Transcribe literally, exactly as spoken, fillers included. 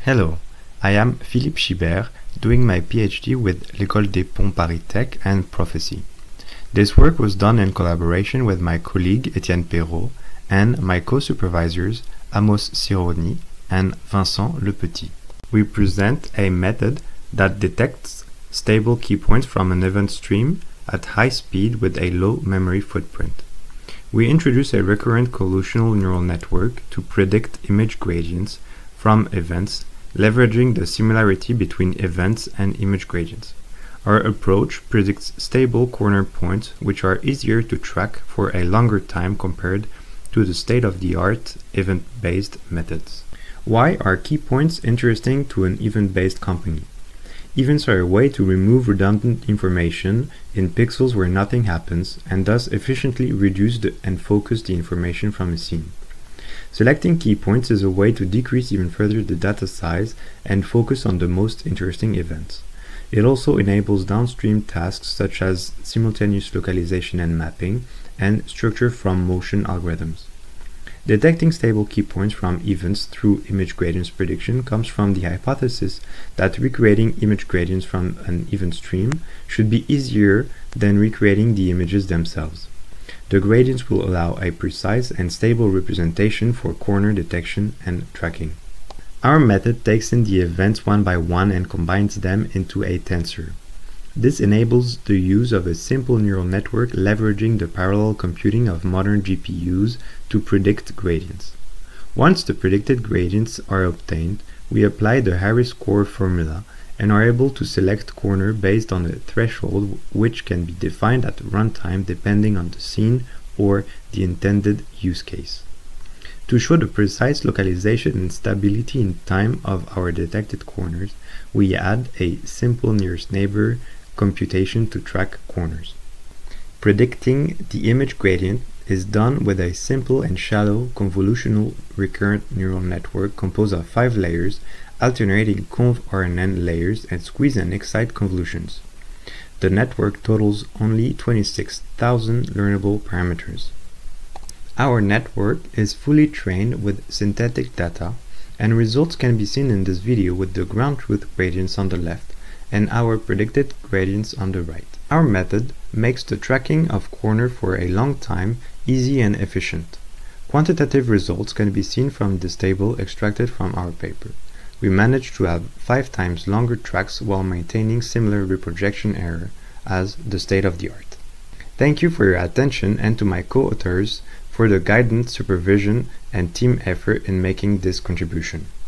Hello, I am Philippe Schibert, doing my PhD with l'École des Ponts Paris Tech and Prophecy. This work was done in collaboration with my colleague Etienne Perrault and my co-supervisors Amos Sironi and Vincent Lepetit. We present a method that detects stable key points from an event stream at high speed with a low memory footprint. We introduce a recurrent collusional neural network to predict image gradients from events, leveraging the similarity between events and image gradients. Our approach predicts stable corner points which are easier to track for a longer time compared to the state-of-the-art event-based methods. Why are key points interesting to an event-based company? Events are a way to remove redundant information in pixels where nothing happens and thus efficiently reduce the and focus the information from a scene. Selecting key points is a way to decrease even further the data size and focus on the most interesting events. It also enables downstream tasks such as simultaneous localization and mapping and structure from motion algorithms. Detecting stable key points from events through image gradients prediction comes from the hypothesis that recreating image gradients from an event stream should be easier than recreating the images themselves. The gradients will allow a precise and stable representation for corner detection and tracking. Our method takes in the events one by one and combines them into a tensor. This enables the use of a simple neural network leveraging the parallel computing of modern G P Us to predict gradients. Once the predicted gradients are obtained, we apply the Harris score formula and are able to select corner based on a threshold which can be defined at runtime depending on the scene or the intended use case. To show the precise localization and stability in time of our detected corners, we add a simple nearest neighbor computation to track corners. Predicting the image gradient is done with a simple and shallow convolutional recurrent neural network composed of five layers, alternating conv-R N N layers and squeeze and excite convolutions. The network totals only twenty-six thousand learnable parameters. Our network is fully trained with synthetic data, and results can be seen in this video with the ground truth gradients on the left and our predicted gradients on the right. Our method makes the tracking of corner for a long time easy and efficient. Quantitative results can be seen from this table extracted from our paper. We managed to have five times longer tracks while maintaining similar reprojection error as the state-of-the-art. Thank you for your attention and to my co-authors for the guidance, supervision, and team effort in making this contribution.